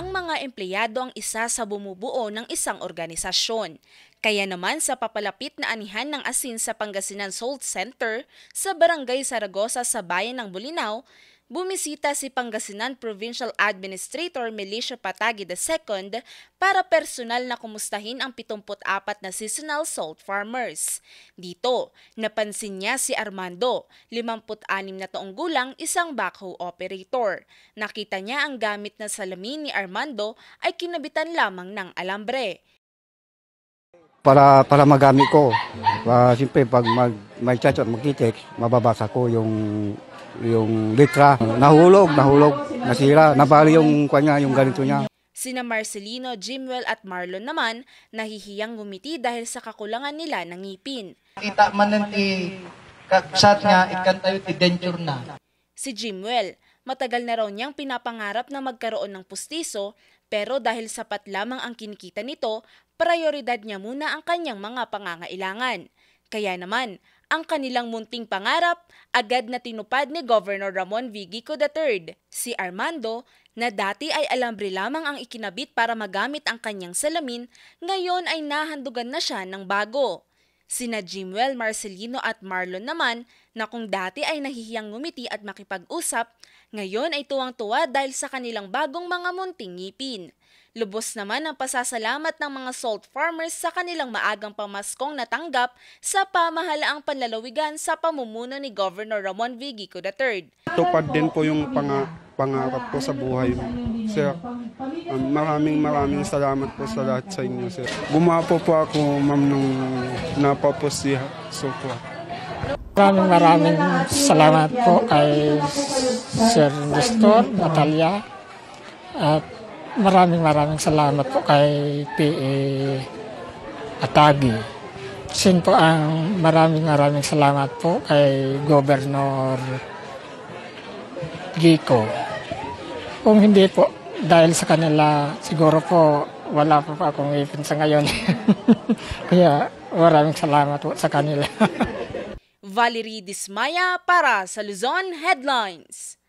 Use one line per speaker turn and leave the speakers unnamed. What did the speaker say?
Ang mga empleyado ang isa sa bumubuo ng isang organisasyon. Kaya naman sa papalapit na anihan ng asin sa Pangasinan Salt Center sa Barangay Saragosa sa Bayan ng Bolinao, bumisita si Pangasinan Provincial Administrator Melicio Patagi II para personal na kumustahin ang 74 na seasonal salt farmers. Dito, napansin niya si Armando, 56 na taong gulang, isang backhoe operator. Nakita niya ang gamit na salamin ni Armando ay kinabitan lamang ng alambre.
Para magamit ko. Siyempre pag may chat at magkitext, mababasa ko yung litra. Nahulog, nasira, nabali yung kanya, yung ganito niya.
Sina Marcelino, Jimwell at Marlon naman nahihiyang ngumiti dahil sa kakulangan nila ng ngipin.
Kita man nanti shot nga ikan tayo ti denture na.
Si Jimwell, matagal na raw niyang pinapangarap na magkaroon ng pustiso, pero dahil sapat lamang ang kinikita nito, prioridad niya muna ang kanyang mga pangangailangan. Kaya naman, ang kanilang munting pangarap agad na tinupad ni Governor Ramon V. Gico III. Si Armando, na dati ay alambre lamang ang ikinabit para magamit ang kanyang salamin, ngayon ay nahandugan na siya ng bago. Sina Jimwell, Marcelino at Marlon naman na kung dati ay nahihiyang ngumiti at makipag-usap, ngayon ay tuwang-tuwa dahil sa kanilang bagong mga munting ngipin. Lubos naman ang pasasalamat ng mga salt farmers sa kanilang maagang pamaskong natanggap sa pamahalaang panlalawigan sa pamumuno ni Governor Ramon V. Gico III.
Tupad din po yung pangarap ko sa buhay. Sir, maraming salamat po sa lahat sa inyo, sir. Gumapo po ako, ma'am, nung napaposiha. So po.
Maraming salamat po kay Sir Nestor, Natalia, at maraming salamat po kay P.A. Atagi. Sin po ang maraming salamat po kay Governor Gico. Kung hindi po, dahil sa kanila, siguro po wala po akong ipin sa ngayon. Kaya maraming salamat po sa kanila.
Valerie Dismaya para sa Luzon Headlines.